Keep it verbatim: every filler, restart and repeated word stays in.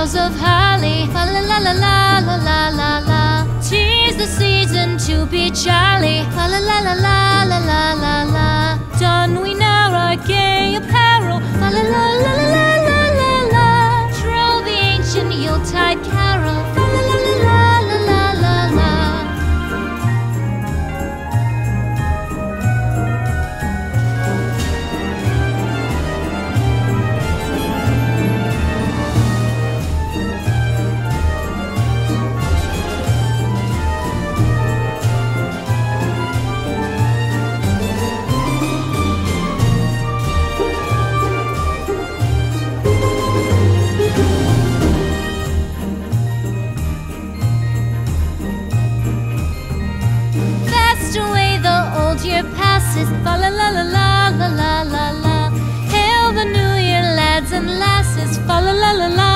boughs of holly. Fa la la la la la la la la. 'Tis the season to be jolly. Fa la la la la la la la la. Don we now our gay apparel. Fa la la la la la la la. Troll the ancient Yuletide carol. Fa la la la la la la la. Year passes, fa la la la la la la la la. Hail the new year, lads and lasses, fa la la la la.